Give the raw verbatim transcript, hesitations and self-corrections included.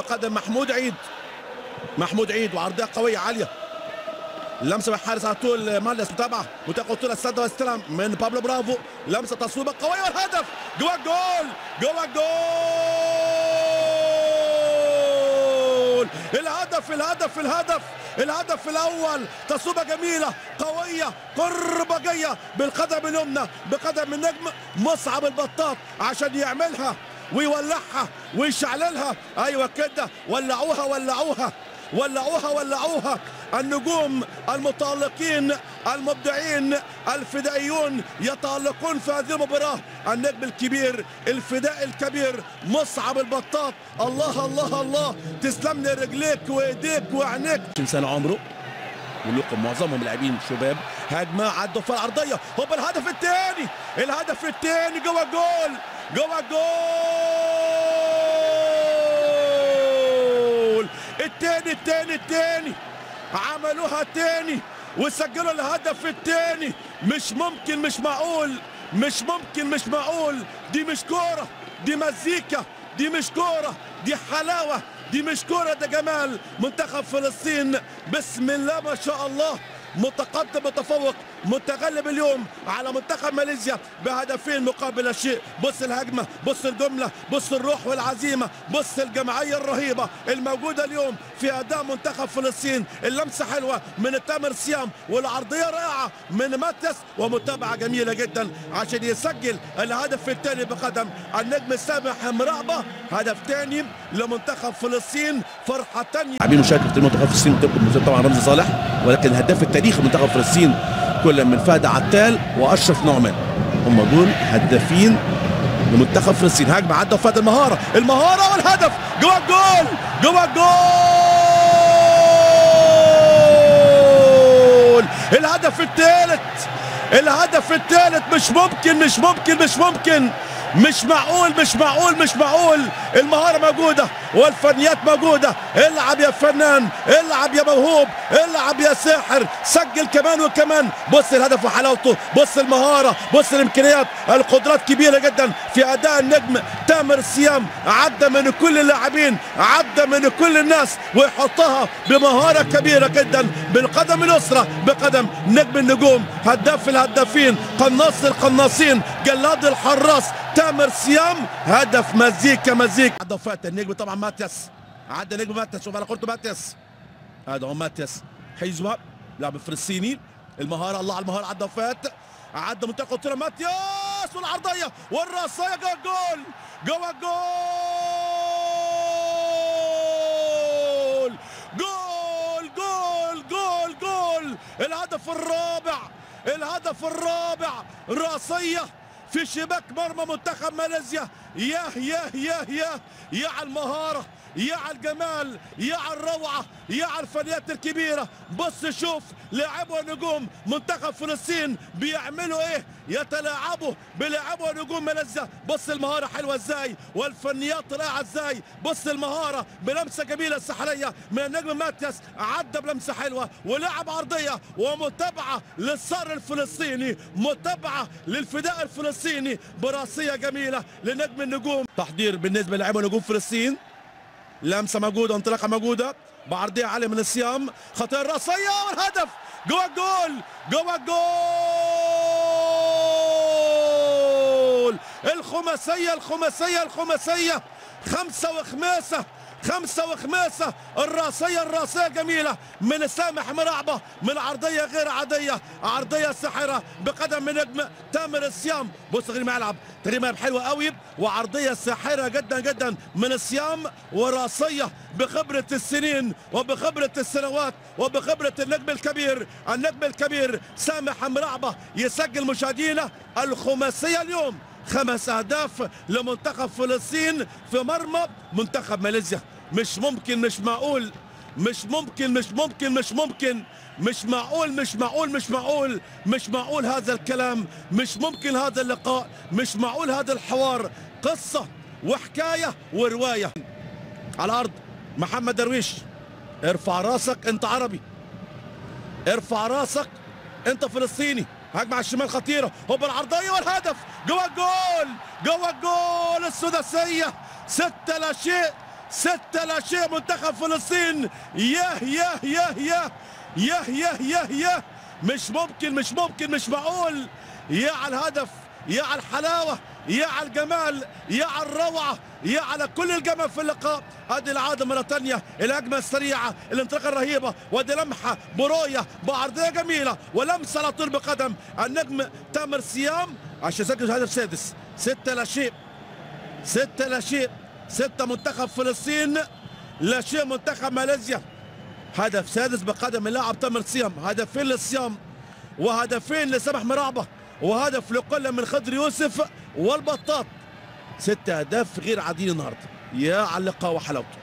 بقدم محمود عيد. محمود عيد وعرضيه قويه عاليه، لمسه من الحارس على طول مالس، متابعه وتاخد طول السد واستلام من بابلو برافو، لمسه تصويبه قويه والهدف جوا الجول جوا الجول. الهدف الهدف الهدف الهدف الاول، تصويبه جميله قويه قربجيه بالقدم اليمنى بقدم النجم مصعب البطاط عشان يعملها ويولعها ويشعللها. ايوه كده، ولعوها ولعوها ولعوها ولعوها النجوم المتألقين المبدعين الفدائيون يتألقون في هذه المباراة. النجم الكبير الفدائي الكبير مصعب البطاط، الله الله الله، تسلم لي رجليك وايديك وعينيك. عشرين سنة عمره، ولكم معظمهم لاعبين شباب. هجمة عدوا في العرضية، هوب الهدف الثاني، الهدف الثاني جوه الجول جوه الجول. الثاني الثاني الثاني عملوها تاني وسجلوا الهدف التاني. مش ممكن، مش معقول، مش ممكن، مش معقول. دي مش كورة، دي مزيكا، دي مش كورة، دي حلاوة، دي مش كورة، ده جمال. منتخب فلسطين بسم الله ما شاء الله متقدم متفوق متغلب اليوم على منتخب ماليزيا بهدفين مقابل لا شيء. بص الهجمه، بص الجمله، بص الروح والعزيمه، بص الجماعيه الرهيبه الموجوده اليوم في اداء منتخب فلسطين. اللمسه حلوه من تامر سيام والعرضيه رائعه من ماتياس ومتابعه جميله جدا عشان يسجل الهدف الثاني بقدم النجم سامح مرابه. هدف ثاني لمنتخب فلسطين، فرحه ثانيه. لاعبين مشاركه منتخب فلسطين طبعا رمزي صالح، ولكن الهداف التاريخي منتخب فلسطين كل من فهد عتال واشرف نعمان، هم دول هدافين لمنتخب فلسطين. هجمه عدى فهد، المهاره المهاره والهدف جوه الجول جوه الجول. الهدف الثالث الهدف الثالث مش ممكن مش ممكن مش ممكن مش معقول مش معقول مش معقول. المهارة موجودة والفنيات موجودة. العب يا فنان، العب يا موهوب، العب يا ساحر، سجل كمان وكمان. بص الهدف وحلاوته، بص المهارة، بص الامكانيات، القدرات كبيرة جدا في اداء النجم تامر سيام. عدى من كل اللاعبين، عدى من كل الناس ويحطها بمهارة كبيرة جدا بالقدم اليسرى بقدم نجم النجوم، هداف الهدافين، قناص القناصين، جلاد الحراس تامر سيام. هدف مزيكا مزيكا. عدى وفات النجم طبعا ماتياس، عدى نجم ماتياس. شوف انا قلت ماتياس، هذا هو ماتياس حيزوه لاعب فلسطيني. المهاره، الله على المهاره، عدى وفات، عدى منطقه قصيره ماتياس والعرضيه والراسيه جوه الجول جوه الجول جول جول جول جول. الهدف الرابع الهدف الرابع راسيه في شباك مرمى منتخب ماليزيا. ياه ياه ياه ياه يا على المهارة، يا على الجمال، يا على الروعة، يا على الفنيات الكبيرة. بص شوف لاعبوا نجوم منتخب فلسطين بيعملوا ايه، يتلاعبوا بلاعبوا نجوم ماليزيا. بص المهارة حلوة ازاي والفنيات رائعة ازاي. بص المهارة بلمسة جميلة سحرية من النجم ماتياس، عدى بلمسة حلوة ولعب عرضية ومتابعة للصار الفلسطيني، متابعة للفداء الفلسطيني براسية جميلة لنجم النجوم. تحضير بالنسبة للاعبوا نجوم فلسطين، لمسه موجوده، انطلاقه موجوده، بعرضيه عاليه من الصيام، خطير راسيه والهدف جوه الجول جوه الجول. الخماسيه الخماسيه الخماسيه، خمسه وخماسه خمسة وخماسة. الراسية الراسية جميلة من سامح مرعبة، من عرضية غير عادية، عرضية ساحرة بقدم من نجم تامر الصيام. بص تغريم ملعب، تغريم ملعب حلوة قوي وعرضية ساحرة جدا جدا من الصيام، وراسية بخبرة السنين وبخبرة السنوات وبخبرة النجم الكبير النجم الكبير سامح مرعبة يسجل مشاهدينا الخماسية اليوم. خمس اهداف لمنتخب فلسطين في مرمى منتخب ماليزيا. مش ممكن، مش معقول، مش ممكن مش ممكن مش ممكن مش معقول مش معقول مش معقول مش معقول هذا الكلام، مش ممكن هذا اللقاء، مش معقول هذا الحوار. قصة وحكاية ورواية. على الأرض محمد درويش، ارفع راسك انت عربي، ارفع راسك انت فلسطيني. هجمة على الشمال خطيرة، هوب العرضية والهدف جوه الجول جوه الجول. السداسية ستة لا شيء، ستة لا شيء منتخب فلسطين. ياه ياه ياه ياه ياه ياه ياه ياه مش ممكن مش ممكن مش معقول. يا على الهدف، يا على الحلاوة، يا على الجمال، يا على الروعة، يا على كل الجمال في اللقاء. ادي العادة مرة ثانية، الهجمة السريعة، الانطلاقة الرهيبة، وادي لمحة بروية بعرضية جميلة ولمسة على طول بقدم النجم تامر سيام عشان يسجل الهدف السادس. ستة لا شيء، ستة لا شيء، ستة منتخب فلسطين لا شيء منتخب ماليزيا. هدف سادس بقدم اللاعب تامر سيام، هدفين للصيام وهدفين لسامح مرعبة وهدف لقل من خضر يوسف والبطاط. ست اهداف غير عاديين النهارده. يا على اللقاء وحلاوته.